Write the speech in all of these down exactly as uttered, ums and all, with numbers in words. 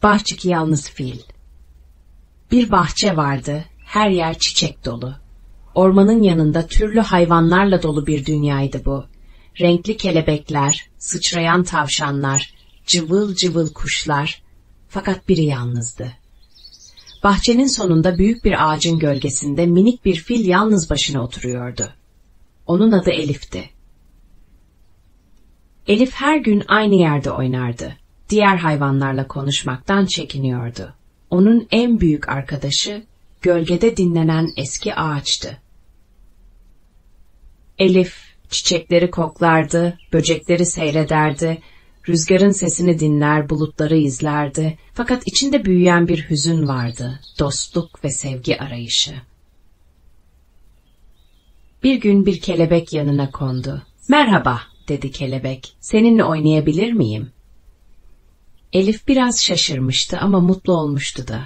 Bahçeki Yalnız Fil. Bir bahçe vardı, her yer çiçek dolu. Ormanın yanında türlü hayvanlarla dolu bir dünyaydı bu. Renkli kelebekler, sıçrayan tavşanlar, cıvıl cıvıl kuşlar. Fakat biri yalnızdı. Bahçenin sonunda büyük bir ağacın gölgesinde minik bir fil yalnız başına oturuyordu. Onun adı Elif'ti. Elif her gün aynı yerde oynardı. Diğer hayvanlarla konuşmaktan çekiniyordu. Onun en büyük arkadaşı, gölgede dinlenen eski ağaçtı. Elif, çiçekleri koklardı, böcekleri seyrederdi, rüzgarın sesini dinler, bulutları izlerdi. Fakat içinde büyüyen bir hüzün vardı, dostluk ve sevgi arayışı. Bir gün bir kelebek yanına kondu. "Merhaba," dedi kelebek, "seninle oynayabilir miyim?" Elif biraz şaşırmıştı ama mutlu olmuştu da.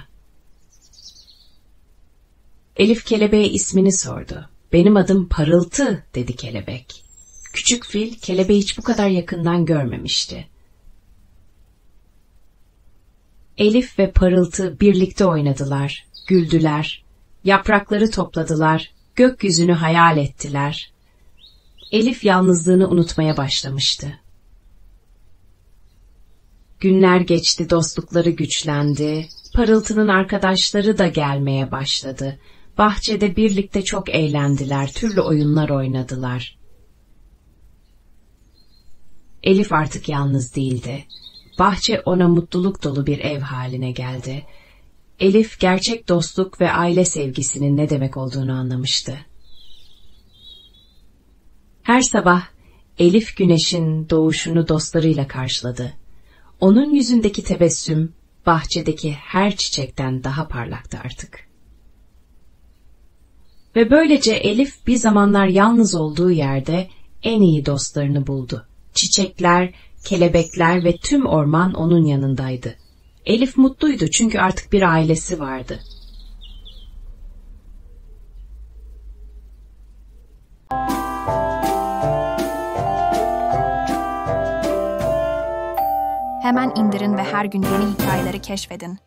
Elif kelebeğe ismini sordu. "Benim adım Parıltı," dedi kelebek. Küçük fil kelebeği hiç bu kadar yakından görmemişti. Elif ve Parıltı birlikte oynadılar, güldüler, yaprakları topladılar, gökyüzünü hayal ettiler. Elif yalnızlığını unutmaya başlamıştı. Günler geçti, dostlukları güçlendi, Parıltı'nın arkadaşları da gelmeye başladı. Bahçede birlikte çok eğlendiler, türlü oyunlar oynadılar. Elif artık yalnız değildi. Bahçe ona mutluluk dolu bir ev haline geldi. Elif gerçek dostluk ve aile sevgisinin ne demek olduğunu anlamıştı. Her sabah Elif güneşin doğuşunu dostlarıyla karşıladı. Onun yüzündeki tebessüm, bahçedeki her çiçekten daha parlaktı artık. Ve böylece Elif bir zamanlar yalnız olduğu yerde en iyi dostlarını buldu. Çiçekler, kelebekler ve tüm orman onun yanındaydı. Elif mutluydu çünkü artık bir ailesi vardı. Hemen indirin ve her gün yeni hikayeleri keşfedin.